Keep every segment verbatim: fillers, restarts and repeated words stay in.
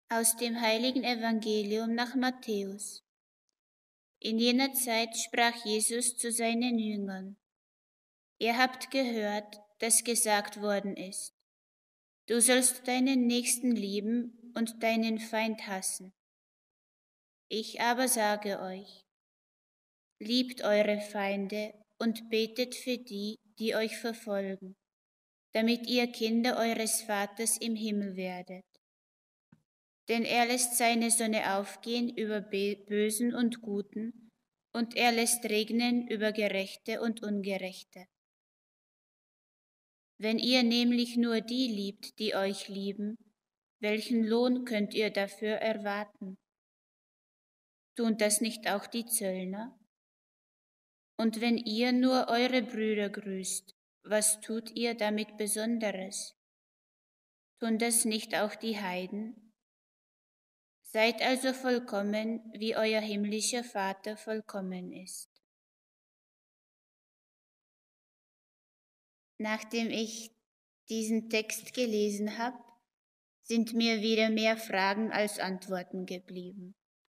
Aus dem heiligen Evangelium nach Matthäus. In jener Zeit sprach Jesus zu seinen Jüngern: Ihr habt gehört, dass gesagt worden ist: Du sollst deinen Nächsten lieben und deinen Feind hassen. Ich aber sage euch: Liebt eure Feinde und betet für die, die euch verfolgen, damit ihr Kinder eures Vaters im Himmel werdet. Denn er lässt seine Sonne aufgehen über Bösen und Guten, und er lässt regnen über Gerechte und Ungerechte. Wenn ihr nämlich nur die liebt, die euch lieben, welchen Lohn könnt ihr dafür erwarten? Tun das nicht auch die Zöllner? Und wenn ihr nur eure Brüder grüßt, was tut ihr damit Besonderes? Tun das nicht auch die Heiden? Seid also vollkommen, wie euer himmlischer Vater vollkommen ist. Nachdem ich diesen Text gelesen habe, sind mir wieder mehr Fragen als Antworten geblieben.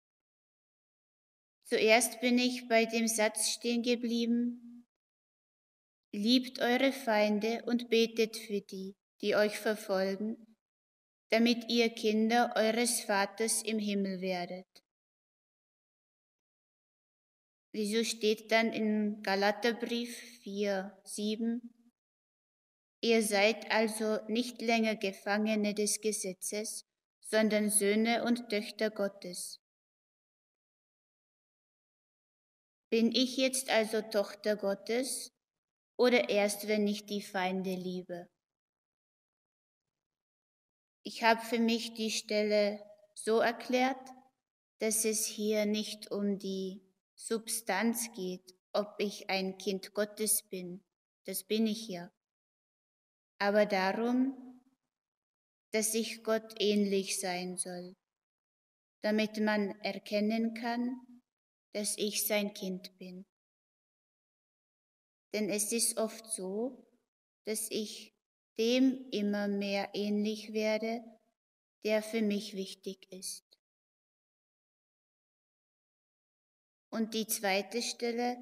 Zuerst bin ich bei dem Satz stehen geblieben: Liebt eure Feinde und betet für die, die euch verfolgen, damit ihr Kinder eures Vaters im Himmel werdet. Wieso steht dann in Galaterbrief vier, sieben: Ihr seid also nicht länger Gefangene des Gesetzes, sondern Söhne und Töchter Gottes. Bin ich jetzt also Tochter Gottes oder erst, wenn ich die Feinde liebe? Ich habe für mich die Stelle so erklärt, dass es hier nicht um die Substanz geht, ob ich ein Kind Gottes bin. Das bin ich ja. Aber darum, dass ich Gott ähnlich sein soll, damit man erkennen kann, dass ich sein Kind bin. Denn es ist oft so, dass ich dem immer mehr ähnlich werde, der für mich wichtig ist. Und die zweite Stelle: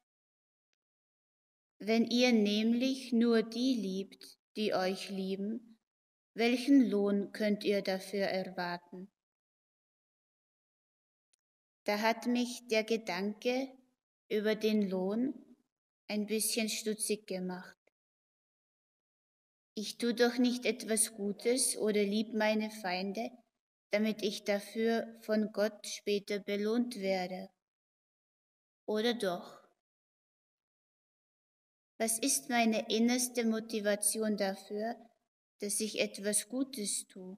Wenn ihr nämlich nur die liebt, die euch lieben, welchen Lohn könnt ihr dafür erwarten? Da hat mich der Gedanke über den Lohn ein bisschen stutzig gemacht. Ich tue doch nicht etwas Gutes oder lieb meine Feinde, damit ich dafür von Gott später belohnt werde. Oder doch? Was ist meine innerste Motivation dafür, dass ich etwas Gutes tue?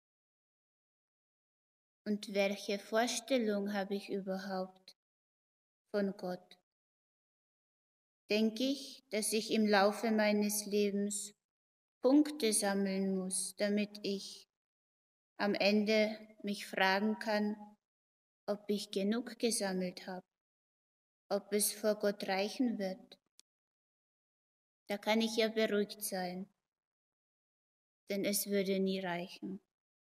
Und welche Vorstellung habe ich überhaupt von Gott? Denke ich, dass ich im Laufe meines Lebens Punkte sammeln muss, damit ich am Ende mich fragen kann, ob ich genug gesammelt habe, ob es vor Gott reichen wird? Da kann ich ja beruhigt sein, denn es würde nie reichen.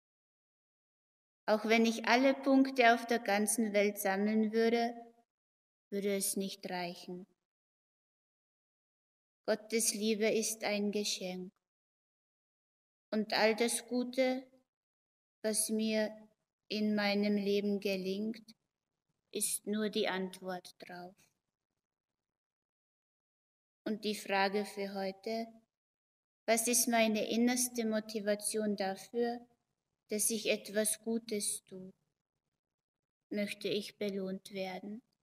Auch wenn ich alle Punkte auf der ganzen Welt sammeln würde, würde es nicht reichen. Gottes Liebe ist ein Geschenk. Und all das Gute, was mir in meinem Leben gelingt, ist nur die Antwort drauf. Und die Frage für heute: Was ist meine innerste Motivation dafür, dass ich etwas Gutes tue? Möchte ich belohnt werden?